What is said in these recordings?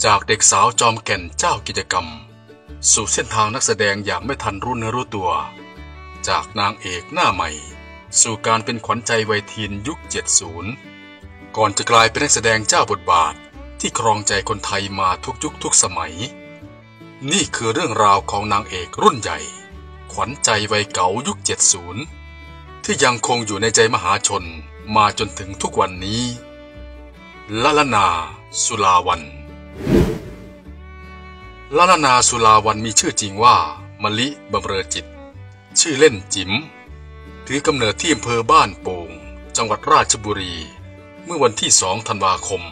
จากเด็กสาวจอมแก่นเจ้ากิจกรรมสู่เส้นทางนักแสดงอย่างไม่ทันรู้เนื้อรู้ตัวจากนางเอกหน้าใหม่สู่การเป็นขวัญใจวัยทีนยุค 70 ก่อนจะกลายเป็นนักแสดงเจ้าบทบาทที่ครองใจคนไทยมาทุกยุคทุกสมัยนี่คือเรื่องราวของนางเอกรุ่นใหญ่ขวัญใจวัยเก่ายุค 70 ที่ยังคงอยู่ในใจมหาชนมาจนถึงทุกวันนี้ละละนาสุลาวันละละนาสุลาวันมีชื่อจริงว่ามะลิบำเรอจิตชื่อเล่นจิ๋มถือกำเนิดที่อำเภอบ้านโป่งจังหวัดราชบุรีเมื่อวันที่ 2 ธันวาคม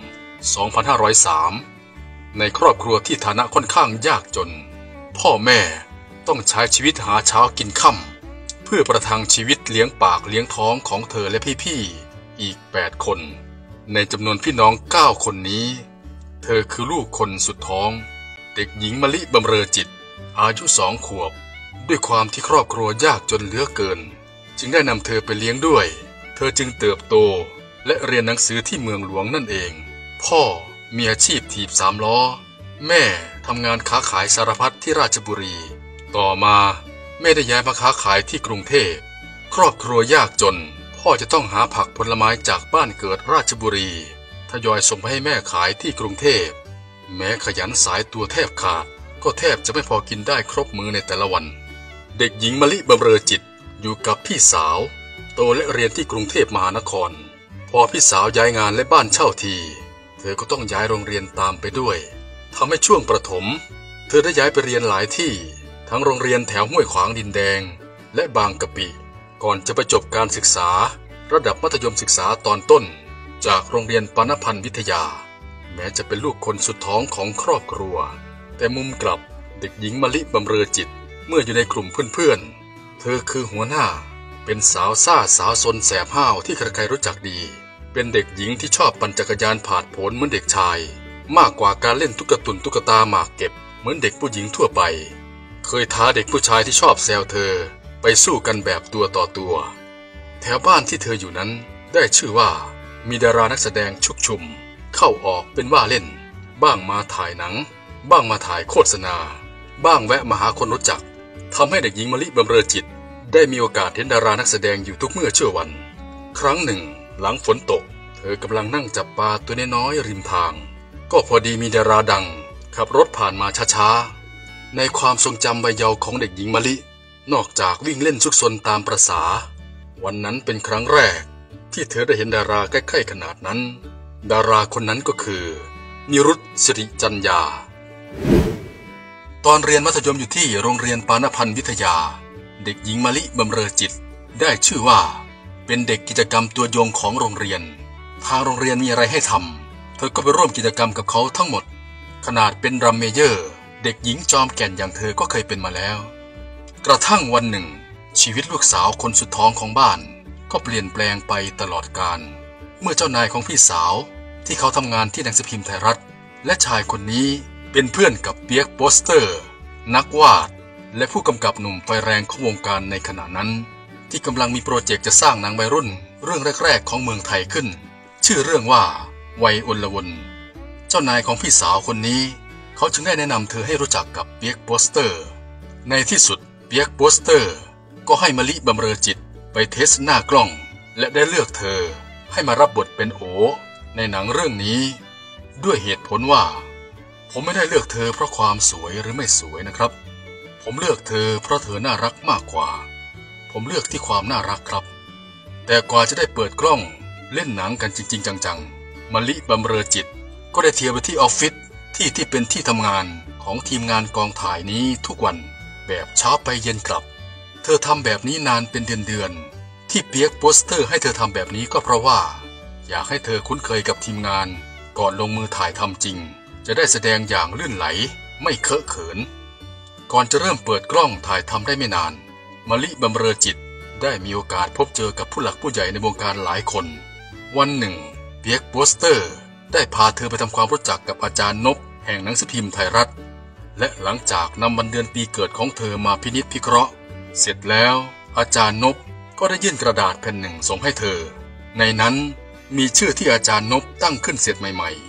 2503 ในครอบครัวที่ฐานะค่อนข้างยากจนพ่อแม่ต้องใช้ชีวิตหาเช้ากินค่ำเพื่อประทังชีวิตเลี้ยงปากเลี้ยงท้องของเธอและพี่ๆอีก 8 คนในจำนวนพี่น้อง 9 คนนี้เธอคือลูกคนสุดท้องเด็กหญิงมะลิบำเรอจิตอายุ 2 ขวบด้วยความที่ครอบครัวยากจนเหลือเกินจึงได้นำเธอไปเลี้ยงด้วยเธอจึงเติบโตและเรียนหนังสือที่เมืองหลวงนั่นเองพ่อมีอาชีพถีบ3 ล้อแม่ทำงานค้าขายสารพัดที่ราชบุรีต่อมาแม่ได้ย้ายมาค้าขายที่กรุงเทพครอบครัวยากจนพ่อจะต้องหาผักผลไม้จากบ้านเกิดราชบุรีทยอยส่งไปให้แม่ขายที่กรุงเทพแม้ขยันสายตัวแทบขาดก็แทบจะไม่พอกินได้ครบมื้อในแต่ละวันเด็กหญิงมะลิบำเรอจิตอยู่กับพี่สาวโตและเรียนที่กรุงเทพมหานครพอพี่สาวย้ายงานและบ้านเช่าทีเธอก็ต้องย้ายโรงเรียนตามไปด้วยทำให้ช่วงประถมเธอได้ย้ายไปเรียนหลายที่ทั้งโรงเรียนแถวห้วยขวางดินแดงและบางกะปิก่อนจะไปจบการศึกษาระดับมัธยมศึกษาตอนต้นจากโรงเรียนปานพันธ์วิทยาแม้จะเป็นลูกคนสุดท้องของครอบครัวแต่มุมกลับเด็กหญิงมะลิบำเรอจิตเมื่ออยู่ในกลุ่มเพื่อนๆเธอคือหัวหน้าเป็นสาวซ่าสาวซนแสบห้าวที่ใครๆรู้จักดีเป็นเด็กหญิงที่ชอบปั่นจักรยานผาดโผนเหมือนเด็กชายมากกว่าการเล่นตุ๊กตุนตุ๊กตาหมากเก็บเหมือนเด็กผู้หญิงทั่วไปเคยท้าเด็กผู้ชายที่ชอบแซวเธอไปสู้กันแบบตัวต่อตัวแถวบ้านที่เธออยู่นั้นได้ชื่อว่ามีดารานักแสดงชุกชุมเข้าออกเป็นว่าเล่นบ้างมาถ่ายหนังบ้างมาถ่ายโฆษณาบ้างแวะมาหาคนรู้จักทำให้เด็กหญิงมะลิบำเรอจิตได้มีโอกาสเห็นดารานักแสดงอยู่ทุกเมื่อเชื่อวันครั้งหนึ่งหลังฝนตกเธอกำลังนั่งจับปลาตัวน้อยๆริมทางก็พอดีมีดาราดังขับรถผ่านมาช้าๆในความทรงจำวัยเยาว์ของเด็กหญิงมะลินอกจากวิ่งเล่นซุกซนตามประสาวันนั้นเป็นครั้งแรกที่เธอได้เห็นดาราใกล้ๆขนาดนั้นดาราคนนั้นก็คือนิรุต สิริจัญญาตอนเรียนมัธยมอยู่ที่โรงเรียนปานพันธ์วิทยาเด็กหญิงมะลิบำเรอจิตได้ชื่อว่าเป็นเด็กกิจกรรมตัวยงของโรงเรียนทางโรงเรียนมีอะไรให้ทำเธอก็ไปร่วมกิจกรรมกับเขาทั้งหมดขนาดเป็นรัมเมเยอร์เด็กหญิงจอมแก่นอย่างเธอก็เคยเป็นมาแล้วกระทั่งวันหนึ่งชีวิตลูกสาวคนสุดท้องของบ้านก็เปลี่ยนแปลงไปตลอดกาลเมื่อเจ้านายของพี่สาวที่เขาทำงานที่หนังสือพิมพ์ไทยรัฐและชายคนนี้เป็นเพื่อนกับเปียกโปสเตอร์นักวาดและผู้กำกับหนุ่มไฟแรงของวงการในขณะนั้นที่กำลังมีโปรเจกต์จะสร้างหนังวัยรุ่นเรื่องแรกๆของเมืองไทยขึ้นชื่อเรื่องว่าวัยอลวนเจ้านายของพี่สาวคนนี้เขาจึงได้แนะนำเธอให้รู้จักกับเปียกโปสเตอร์ในที่สุดเปียกโปสเตอร์ก็ให้มะลิบำเรอจิตไปเทสหน้ากล้องและได้เลือกเธอให้มารับบทเป็นโอในหนังเรื่องนี้ด้วยเหตุผลว่าผมไม่ได้เลือกเธอเพราะความสวยหรือไม่สวยนะครับผมเลือกเธอเพราะเธอน่ารักมากกว่าผมเลือกที่ความน่ารักครับแต่กว่าจะได้เปิดกล้องเล่นหนังกันจริงๆจังๆมะลิบำเรอจิตก็ได้เที่ยวไปที่ออฟฟิศที่เป็นที่ทำงานของทีมงานกองถ่ายนี้ทุกวันแบบเช้าไปเย็นกลับเธอทำแบบนี้นานเป็นเดือนที่เปียกโปสเตอร์ให้เธอทำแบบนี้ก็เพราะว่าอยากให้เธอคุ้นเคยกับทีมงานก่อนลงมือถ่ายทำจริงจะได้แสดงอย่างลื่นไหลไม่เคอะเขินก่อนจะเริ่มเปิดกล้องถ่ายทำได้ไม่นานมะลิบำเรอจิตได้มีโอกาสพบเจอกับผู้หลักผู้ใหญ่ในวงการหลายคนวันหนึ่งเปียกโปสเตอร์ได้พาเธอไปทำความรู้จักกับอาจารย์นพแห่งหนังสือพิมพ์ไทยรัฐและหลังจากนำวันเดือนปีเกิดของเธอมาพินิจพิเคราะห์เสร็จแล้วอาจารย์นพก็ได้ยื่นกระดาษแผ่นหนึ่งส่งให้เธอในนั้นมีชื่อที่อาจารย์นพตั้งขึ้นเสร็จใหม่ๆเพื่อ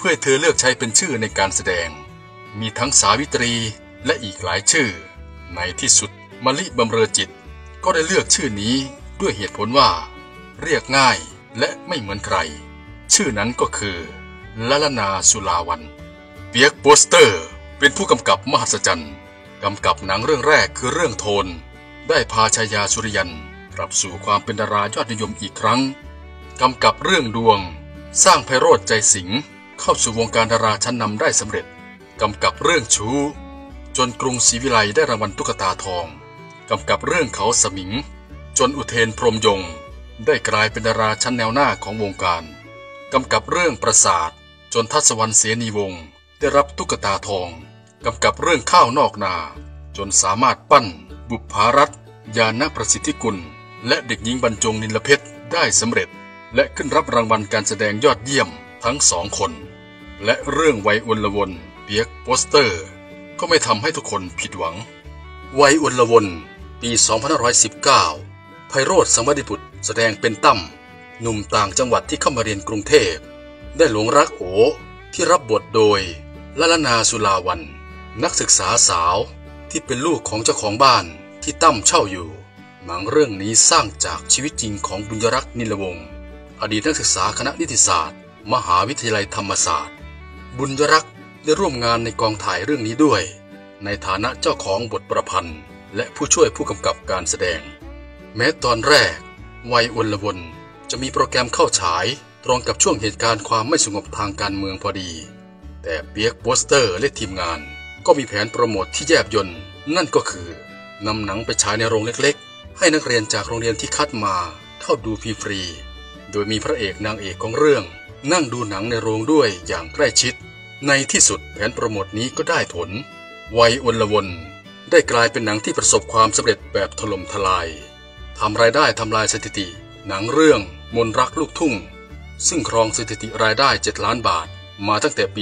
พื่อให้เธอเลือกใช้เป็นชื่อในการแสดงมีทั้งสาวิตรีและอีกหลายชื่อในที่สุดมะลิบำเรอจิตก็ได้เลือกชื่อนี้ด้วยเหตุผลว่าเรียกง่ายและไม่เหมือนใครชื่อนั้นก็คือละละนาสุลาวันเปียกโปสเตอร์เป็นผู้กำกับมหัศจรรย์กำกับหนังเรื่องแรกคือเรื่องโทนได้พาชายาสุริยันกลับสู่ความเป็นดารายอดนิยมอีกครั้งกำกับเรื่องดวงสร้างไพโรจน์ใจสิงห์เข้าสู่วงการดาราชั้นนำได้สำเร็จกำกับเรื่องชู้จนกรุงศรีวิไลได้รางวัลตุ๊กตาทองกำกับเรื่องเขาสมิงจนอุเทนพรหมยงค์ได้กลายเป็นดาราชั้นแนวหน้าของวงการกำกับเรื่องประสาทจนทัศวรรณเสนีวงศ์ได้รับตุ๊กตาทองกำกับเรื่องข้าวนอกนาจนสามารถปั้นบุปภารัตน์ญาณประสิทธิกุลและเด็กหญิงบรรจงนิลเพชรได้สำเร็จและขึ้นรับรางวัลการแสดงยอดเยี่ยมทั้งสองคนและเรื่องวัยอลวนเปียกโปสเตอร์ก็ไม่ทำให้ทุกคนผิดหวังวัยอลวนปี2519ไพโรจน์สังวดิบุตรแสดงเป็นตั้มหนุ่มต่างจังหวัดที่เข้ามาเรียนกรุงเทพได้หลงรักโอที่รับบทโดยละละนาสุลาวันนักศึกษาสาวที่เป็นลูกของเจ้าของบ้านที่ตั้มเช่าอยู่หนังเรื่องนี้สร้างจากชีวิตจริงของบุญยรักษ์นิลวงศ์อดีตนักศึกษาคณะนิติศาสตร์มหาวิทยาลัยธรรมศาสตร์บุญยรักษ์ได้ร่วมงานในกองถ่ายเรื่องนี้ด้วยในฐานะเจ้าของบทประพันธ์และผู้ช่วยผู้กำกับการแสดงแม้ตอนแรกวัยอลวนจะมีโปรแกรมเข้าฉายตรงกับช่วงเหตุการณ์ความไม่สงบทางการเมืองพอดีแต่เปียกโปสเตอร์และทีมงานก็มีแผนโปรโมทที่แยบยลนั่นก็คือนำหนังไปฉายในโรงเล็กๆให้นักเรียนจากโรงเรียนที่คัดมาเข้าดูฟรีๆโดยมีพระเอกนางเอกของเรื่องนั่งดูหนังในโรงด้วยอย่างใกล้ชิดในที่สุดแผนโปรโมทนี้ก็ได้ผลวัยอลวนได้กลายเป็นหนังที่ประสบความสำเร็จแบบถล่มทลายทำรายได้ทำลายสถิติหนังเรื่องมนต์รักลูกทุ่งซึ่งครองสถิติรายได้7 ล้านบาทมาตั้งแต่ปี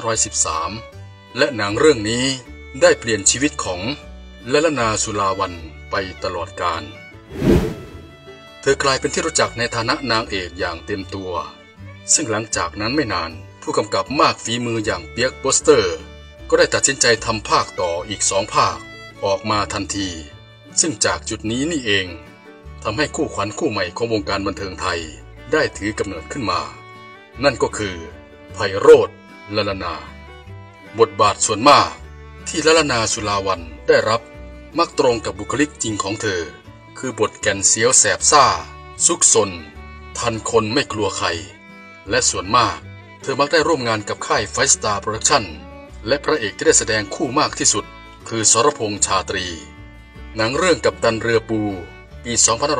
2513และหนังเรื่องนี้ได้เปลี่ยนชีวิตของละละนาสุลาวันไปตลอดกาลเธอกลายเป็นที่รู้จักในฐานะนางเอกอย่างเต็มตัวซึ่งหลังจากนั้นไม่นานผู้กำกับมากฝีมืออย่างเปียกโปสเตอร์ก็ได้ตัดสินใจทำภาคต่ออีก2 ภาคออกมาทันทีซึ่งจากจุดนี้นี่เองทำให้คู่ขวัญคู่ใหม่ของวงการบันเทิงไทยได้ถือกำเนิดขึ้นมานั่นก็คือไพโรจน์ละละนาบทบาทส่วนมากที่ละละนาสุลาวันได้รับมักตรงกับบุคลิกจริงของเธอคือบทแก่นเสียวแสบซ่าซุกซนทันคนไม่กลัวใครและส่วนมากเธอมักได้ร่วมงานกับค่ายไฟสตาร์โปรดักชั่นและพระเอกที่ได้แสดงคู่มากที่สุดคือสรพงษ์ชาตรีหนังเรื่องกัปตันเรือปูปี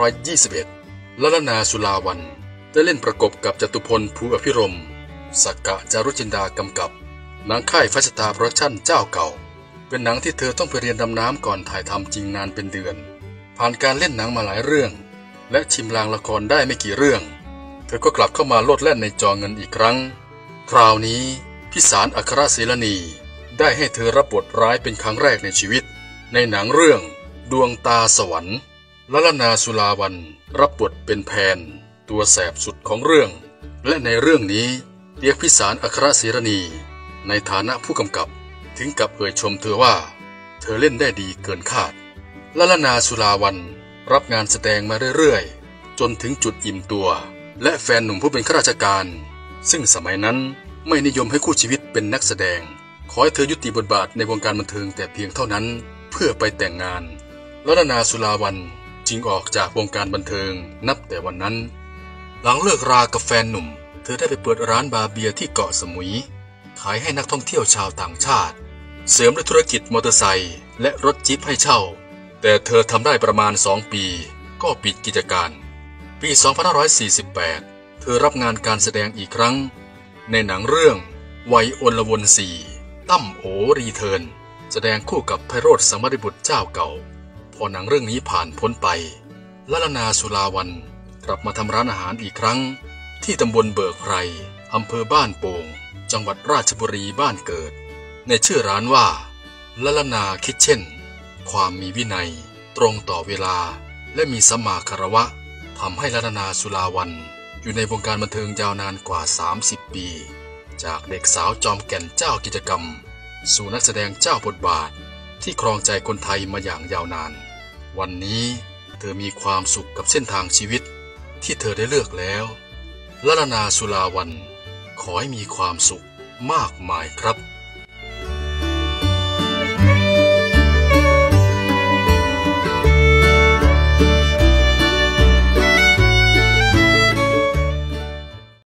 2521ละละนาสุลาวันได้เล่นประกบกับจตุพลภูอภิรมย์สักกะจารุจินดากำกับหนังค่ายไฟสตาร์โปรดักชั่นเจ้าเก่าเป็นหนังที่เธอต้องไปเรียนดำน้ำก่อนถ่ายทำจริงนานเป็นเดือนผ่านการเล่นหนังมาหลายเรื่องและชิมลางละครได้ไม่กี่เรื่องเธอก็กลับเข้ามาโลดแล่นในจอเงินอีกครั้งคราวนี้พิสารอัครศิลนีได้ให้เธอรับบทร้ายเป็นครั้งแรกในชีวิตในหนังเรื่องดวงตาสวรรค์ละละนาสุลาวันรับบทเป็นแพนตัวแสบสุดของเรื่องและในเรื่องนี้เปียกพิสารอัครศิลนีในฐานะผู้กำกับถึงกับเอ่ยชมเธอว่าเธอเล่นได้ดีเกินคาดละละนาสุลาวันรับงานแสดงมาเรื่อยๆจนถึงจุดอิ่มตัวและแฟนหนุ่มผู้เป็นข้าราชการซึ่งสมัยนั้นไม่นิยมให้คู่ชีวิตเป็นนักแสดงขอให้เธอยุติบทบาทในวงการบันเทิงแต่เพียงเท่านั้นเพื่อไปแต่งงานละละนาสุลาวันจึงออกจากวงการบันเทิงนับแต่วันนั้นหลังเลิกรากับแฟนหนุ่มเธอได้ไปเปิดร้านบาร์เบียร์ที่เกาะสมุยขายให้นักท่องเที่ยวชาวต่างชาติเสริมด้วยธุรกิจมอเตอร์ไซค์และรถจิ๊ปให้เช่าแต่เธอทำได้ประมาณ2 ปีก็ปิดกิจการปี2548เธอรับงานการแสดงอีกครั้งในหนังเรื่องวัยอลวน4ตั้มโอรีเทิร์นแสดงคู่กับไพโรจน์สังวดิบุตรเจ้าเก่าพอหนังเรื่องนี้ผ่านพ้นไปละละนาสุลาวันกลับมาทำร้านอาหารอีกครั้งที่ตำบลเบิกไพรอำเภอบ้านโป่งจังหวัดราชบุรีบ้านเกิดในชื่อร้านว่าละละนาคิทเช่นความมีวินัยตรงต่อเวลาและมีสัมมาคารวะทำให้ละละนาสุลาวันอยู่ในวงการบันเทิงยาวนานกว่า30 ปีจากเด็กสาวจอมแก่นเจ้ากิจกรรมสู่นักแสดงเจ้าบทบาทที่ครองใจคนไทยมาอย่างยาวนานวันนี้เธอมีความสุขกับเส้นทางชีวิตที่เธอได้เลือกแล้วละลนา สุลาวันขอให้มีความสุขมากมายครับ